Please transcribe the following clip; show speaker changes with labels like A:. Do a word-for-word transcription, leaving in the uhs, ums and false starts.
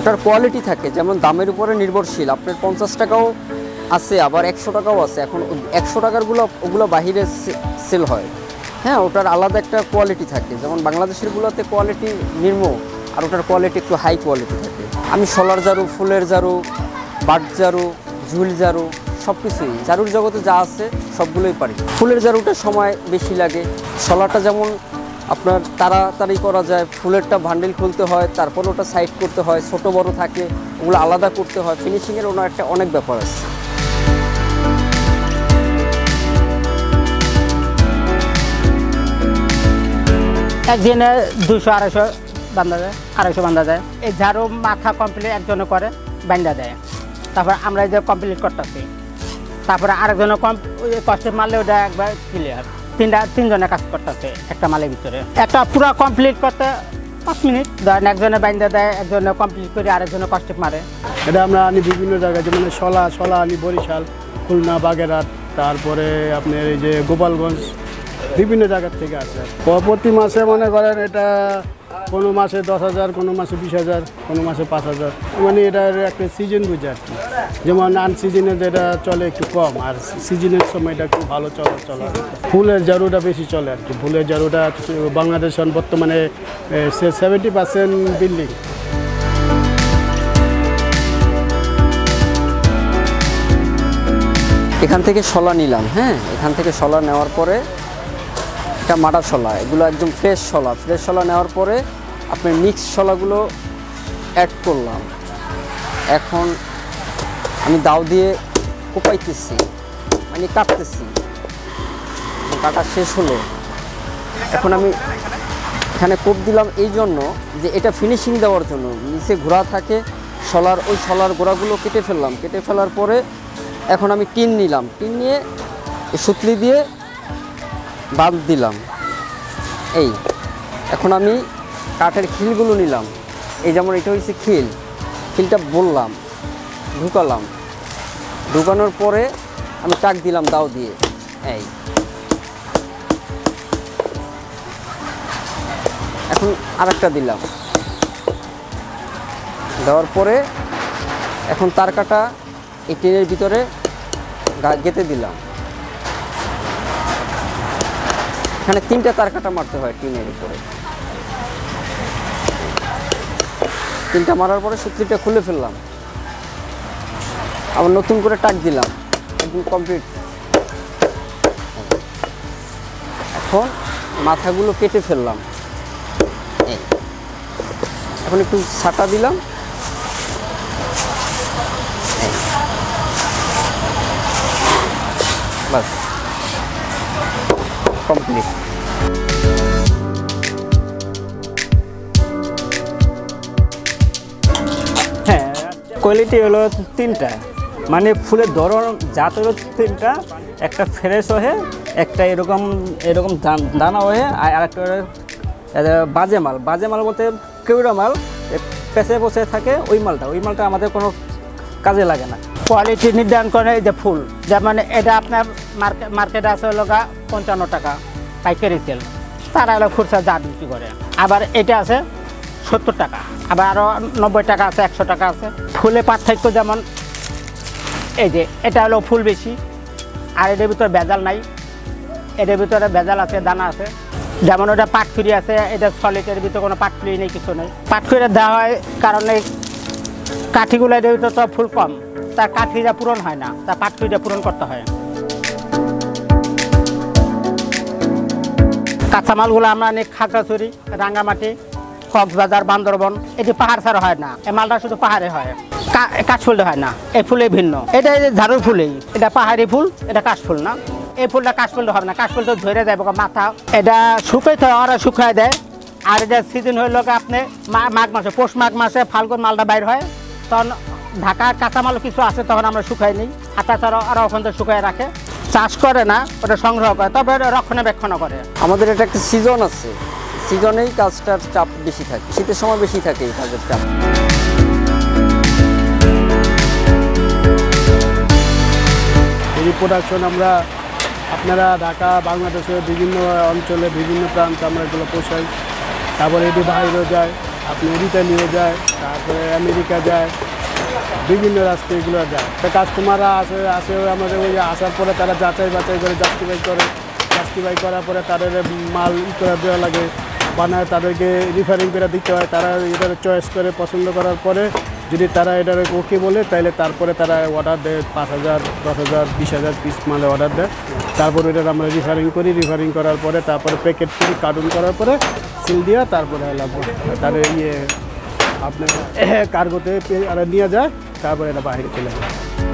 A: ওটার কোয়ালিটি থাকে, যেমন দামের উপরে নির্ভরশীল। আপনার পঞ্চাশ টাকাও আছে, আবার একশো টাকাও আছে। এখন একশো টাকারগুলো ওগুলো বাহিরে সেল হয়। হ্যাঁ, ওটার আলাদা একটা কোয়ালিটি থাকে। যেমন বাংলাদেশেরগুলোতে কোয়ালিটি নিম্ন, আর ওটার কোয়ালিটি একটু হাই কোয়ালিটি থাকে। আমি শলার ঝাড়ু, ফুলের ঝাড়ু, বাট ঝাড়ু, ঝুল ঝাড়ু, সব কিছুই ঝাড়ুর জগতে যা আছে সবগুলোই পারি। ফুলের ঝাড়ুটা সময় বেশি লাগে, শলাটা যেমন আপনার তাড়াতাড়ি করা যায়, ফুলেরটা ভান্ডেল খুলতে হয়, তারপর ওটা সাইড করতে হয়, ছোট বড় থাকে, ওগুলো আলাদা করতে হয়। ফিনিশিংয়ের ওনার একটা অনেক ব্যাপার আছে।
B: একদিনে দুশো আড়াইশো বান্ধা যায়, আড়াইশো বান্ধা যায়। এই ঝাড়ু মাথা কমপ্লিট একজনে করে বান্ধা দেয়, তারপর আমরা এই যে কমপ্লিট করতেছি, তারপরে আরেকজনে কম কষ্টে মারলে ওটা একবার ক্লিয়ার। তিনটা তিনজনে কাজ করতেছে একটা মালের ভিতরে। একটা পুরো কমপ্লিট করতে পাঁচ মিনিট ধরেন, একজনে বান্ধা দেয়, একজনে কমপ্লিট করে আরেকজনে কষ্টে মারে।
C: এটা আমরা আনি বিভিন্ন জায়গায়, যেমন শলা শলা আনি বরিশাল, খুলনা, বাগেরহাট, তারপরে আপনার এই যে গোপালগঞ্জ, বিভিন্ন জায়গার থেকে আসে। প্রতি মাসে মনে করেন এটা কোনো মাসে দশ হাজার, কোনো মাসে বিশ হাজার, কোনো মাসে পাঁচ হাজার, মানে এটার একটা সিজন বুঝে আর কি। যেমন আনসিজনে যেটা চলে একটু কম, আর সিজনের সময় এটা একটু ভালো চলা চলা ফুলের ঝাড়ুটা বেশি চলে আর কি। ফুলের ঝাড়ুটা বাংলাদেশ বর্তমানে সেভেন্টি পার্সেন্ট বিল্ডিং।
A: এখান থেকে শলা নিলাম। হ্যাঁ, এখান থেকে শলা নেওয়ার পরে এটা মাটা শলা, এগুলো একদম ফ্রেশ শলা। ফ্রেশ শলা নেওয়ার পরে আপনার মিক্স শলাগুলো অ্যাড করলাম। এখন আমি দাও দিয়ে কোপাইতেছি, মানে কাটতেছি। কাটা শেষ হলো, এখন আমি এখানে কোপ দিলাম এই জন্য যে এটা ফিনিশিং দেওয়ার জন্য। নিচে ঘোড়া থাকে শলার, ওই শলার গোড়াগুলো কেটে ফেললাম। কেটে ফেলার পরে এখন আমি টিন নিলাম, টিন নিয়ে সুতলি দিয়ে বাঁধ দিলাম। এই এখন আমি কাঠের খিলগুলো নিলাম। এই যেমন এটা হচ্ছে খিল, খিলটা বললাম, ঢুকালাম। ঢুকানোর পরে আমি টাক দিলাম দাও দিয়ে। এই এখন আরেকটা দিলাম, দেওয়ার পরে এখন তার কাটা এই টিনের ভিতরে গেঁথে দিলাম। এখানে তিনটা তার কাটা মারতে হয় টিনের উপরে। তিনটা মারার পরে সুতলিটা খুলে ফেললাম, আবার নতুন করে টাক দিলাম, একদম কমপ্লিট। এখন মাথাগুলো কেটে ফেললাম। এই এখন একটু ছাটা দিলাম। বাস কমপ্লিট।
D: হ্যাঁ, কোয়ালিটি হলো তিনটা, মানে ফুলের ধরন জাত হলো তিনটা। একটা ফ্রেশ হয়ে, একটা এরকম এরকম দানা হয়ে, আর একটা বাজে মাল। বাজে মাল বলতে কেউড়া মাল, পেঁচে পচে থাকে ওই মালটা। ওই মালটা আমাদের কোনো কাজে লাগে না।
B: কোয়ালিটি নির্ধারণ করে এই যে ফুল, যেমন এটা আপনার মার্কেট মার্কেটে আছে হলো গা পঞ্চান্ন টাকা পাইকারি সেল, তারা হলো খুচরা জাত বিক্রি করে। আবার এটা আছে সত্তর টাকা, আবার আরও নব্বই টাকা আছে, একশো টাকা আছে। ফুলে পার্থক্য যেমন এই যে এটা হলো ফুল বেশি, আর এটার ভিতরে ভেজাল নাই। এটার ভিতরে ভেজাল আছে, দানা আছে। যেমন ওটা পাটখুরি আছে, এটা সলিডের ভিতরে কোনো পাটখুরি নেই, কিছু নেই। পাটখুরি দেওয়া হয় কারণে কাঠিগুলো এটার ভিতরে তো ফুল কম, তার কাঠিটা পূরণ হয় না, তার পাটখুরিটা পূরণ করতে হয়। কাঁচামালগুলো আমরা নিই খাগড়াছড়ি, রাঙ্গামাটি, কক্সবাজার, বান্দরবন। এটি পাহাড় ছাড়া হয় না, এই মালটা শুধু পাহাড়ে হয়, কাশফুলে হয় না। এই ফুলে ভিন্ন, এটা ঝাড়ুর ফুলেই। এটা পাহাড়ি ফুল, এটা কাশফুল না। এই ফুলটা কাশফুলটা হবে না, কাশফুল তো ধরে যায় মাথা। এটা শুকাইতে হয়, ওরা শুকায় দেয়। আর এটা সিজন হইল আপনি মাঘ মাসে, পৌষ মাঘ মাসে ফাল্গুন মালটা বাইর হয়, তখন ঢাকার কাঁচামাল কিছু আছে, তখন আমরা শুকাই নিই। আর তাছাড়া ওরা ওখান থেকে শুকায় রাখে, চাষ করে না, ওটা সংগ্রহ করে, তবে রক্ষণাবেক্ষণ করে।
A: আমাদের এটা একটা সিজন আছে, সিজনেই কাজটার চাপ বেশি থাকে, শীতের সময় বেশি থাকে এই কাজের চাপ।
C: এই প্রোডাকশন আমরা আপনারা ঢাকা, বাংলাদেশের বিভিন্ন অঞ্চলে, বিভিন্ন প্রান্তে আমরা এগুলো পোষাই। তারপরে এটি বাইরেও যায়, আপনি ইতালিও যায়, তারপরে আমেরিকা যায়, বিভিন্ন রাষ্ট্রে এগুলো যায়। তা কাস্টমাররা আসে আসে আমাদের ওই আসার পরে তারা যাচাই বাছাই করে জাস্টিফাই করে, জাস্টিফাই করার পরে তাদের মাল ই করে দেওয়া লাগে, বানায় তাদেরকে রিফারিং করে দিতে হয়। তারা এটার চয়েস করে পছন্দ করার পরে যদি তারা এটার ওকে বলে তাহলে তারপরে তারা অর্ডার দেয়, পাঁচ হাজার দশ হাজার বিশ হাজার পিস মালে অর্ডার দেয়। তারপরে এটার আমরা রিফারিং করি, রিফারিং করার পরে তারপরে প্যাকেট করি, কার্টুন করার পরে সিল দিয়ে তারপরে তাদের ইয়ে আপনার কার্গোতে নিয়ে যায়, তারপরে এটা বাইরে চলে যায়।